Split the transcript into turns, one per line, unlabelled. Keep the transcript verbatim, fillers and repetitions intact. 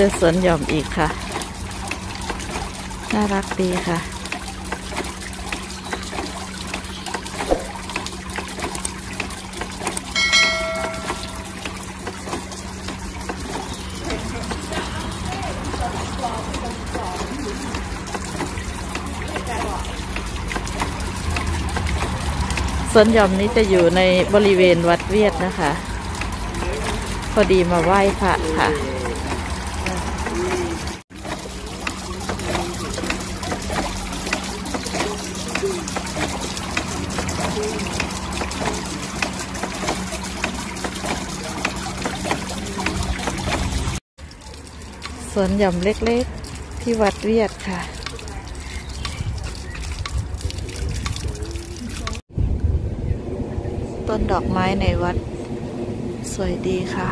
อสวนหย่อมอีกค่ะน่ารักดีค่ะสวนหย่อมนี้จะอยู่ในบริเวณวัดเวียดนะคะพอดีมาไหว้พระค่ะสวนหย่อมเล็กๆที่วัดเวียดค่ะต้นดอกไม้ในวัดสวยดีค่ะ